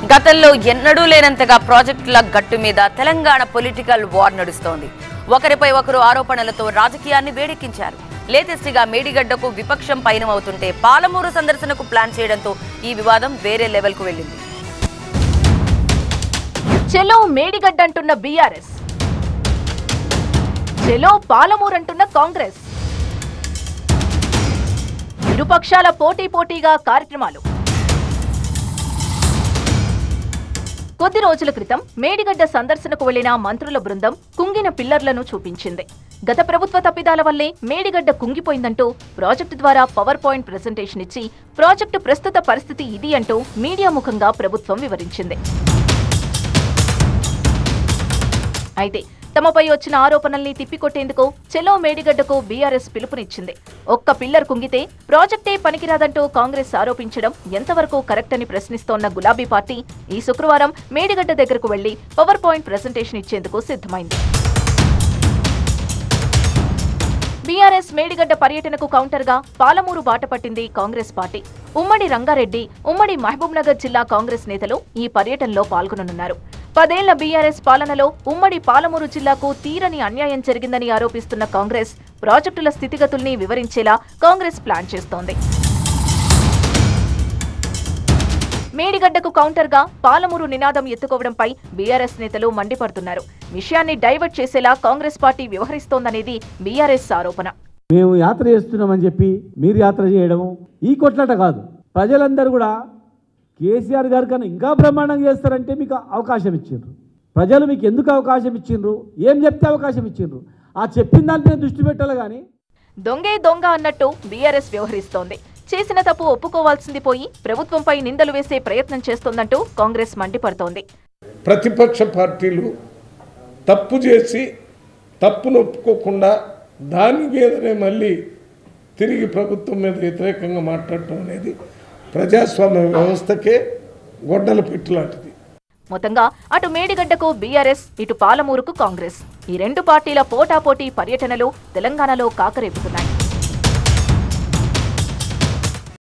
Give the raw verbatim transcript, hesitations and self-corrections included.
గతంలో ఎన్నడూ లేనంతగా ప్రాజెక్టుల గట్టు మీద తెలంగాణ పొలిటికల్ వార్ నడుస్తోంది. ఒకరిపై ఒకరు ఆరోపణలతో రాజకీయాన్ని వేడెక్కించారు. లేటెస్ట్ గా మేడిగడ్డకు విపక్షం పయనమవుతుంటే పాలమూరు సందర్శనకు ప్లాన్ చేయడంతో ఈ వివాదం వేరే లెవెల్ కు వెళ్ళింది. చెలో మేడిగడ్డ అంటున్న బీఆర్ఎస్, చెలో పాలమూరు అంటున్న కాంగ్రెస్. ఇరుపక్షాల పోటీ పోటీగా కార్యక్రమాలు. కొద్ది రోజుల క్రితం మేడిగడ్డ సందర్శనకు వెళ్లిన మంత్రుల బృందం కుంగిన పిల్లర్లను చూపించింది. గత ప్రభుత్వ తప్పిదాల వల్లే మేడిగడ్డ కుంగిపోయిందంటూ ప్రాజెక్టు ద్వారా పవర్ పాయింట్ ప్రెజెంటేషన్ ఇచ్చి ప్రాజెక్టు ప్రస్తుత పరిస్థితి ఇది అంటూ మీడియా ముఖంగా ప్రభుత్వం వివరించింది. అయితే తమపై వచ్చిన ఆరోపణల్ని తిప్పికొట్టేందుకు చెలో మేడిగడ్డకు బీఆర్ఎస్ పిలుపునిచ్చింది. ఒక్క పిల్లర్ కుంగితే ప్రాజెక్టే పనికిరాదంటూ కాంగ్రెస్ ఆరోపించడం ఎంతవరకు కరెక్ట్ అని ప్రశ్నిస్తోన్న గులాబీ పార్టీ ఈ శుక్రవారం మేడిగడ్డ దగ్గరకు వెళ్లి పవర్ పాయింట్ ప్రెజెంటేషన్ ఇచ్చేందుకు సిద్ధమైంది. బీఆర్ఎస్ మేడిగడ్డ పర్యటనకు కౌంటర్ గా పాలమూరు బాట పట్టింది కాంగ్రెస్ పార్టీ. ఉమ్మడి రంగారెడ్డి, ఉమ్మడి మహబూబ్నగర్ జిల్లా కాంగ్రెస్ నేతలు ఈ పర్యటనలో పాల్గొననున్నారు. పదేళ్ల బీఆర్ఎస్ పాలనలో ఉమ్మడి పాలమూరు జిల్లాకు తీరని అన్యాయం జరిగిందని ఆరోపిస్తున్న కాంగ్రెస్ ప్రాజెక్టుల స్థితిగతుల్ని వివరించేలా కాంగ్రెస్ ప్లాన్ చేస్తోంది. మేడిగడ్డకు కౌంటర్ గా పాలమూరు నినాదం ఎత్తుకోవడంపై బీఆర్ఎస్ నేతలు మండిపడుతున్నారు. విషయాన్ని డైవర్ట్ చేసేలా కాంగ్రెస్ పార్టీ వ్యవహరిస్తోందనేది బీఆర్ఎస్ ఆరోపణ. మేము యాత్ర చేస్తున్నామని చెప్పి మీరు యాత్ర చేయడము ఈ కొట్లాట కాదు. ప్రజలందరూ కూడా కేసీఆర్ గారి కన్నా ఇంకా బ్రహ్మాండంగా చేస్తారంటే మీకు అవకాశం ఇచ్చిండ్రు. ప్రజలు మీకు ఎందుకు అవకాశం ఇచ్చిండ్రు, ఏం చెప్తే అవకాశం ఇచ్చిండ్రు, ఆ చెప్పిన దానిపై దృష్టి పెట్టాలి. కానీ దొంగే దొంగ అన్నట్టు బీఆర్ఎస్ వ్యవహరిస్తోంది. చేసిన తప్పు ఒప్పుకోవాల్సింది పోయి ప్రభుత్వంపై నిందలు వేసే ప్రయత్నం చేస్తోందంటూ కాంగ్రెస్ మండిపడుతోంది. ప్రతిపక్ష పార్టీలు తప్పు చేసి తప్పును ఒప్పుకోకుండా దాని మీదనే మళ్ళీ తిరిగి ప్రభుత్వం మీద వ్యతిరేకంగా మాట్లాడటం అనేది ప్రజాస్వామ్య వ్యవస్థకే గొడ్డల పెట్టిలాంటిది. మొత్తంగా అటు మేడిగడ్డకు బీఆర్ఎస్, ఇటు పాలమూరుకు కాంగ్రెస్, ఈ రెండు పార్టీల పోటాపోటీ పర్యటనలు తెలంగాణలో కాకరేపుతున్నాయి.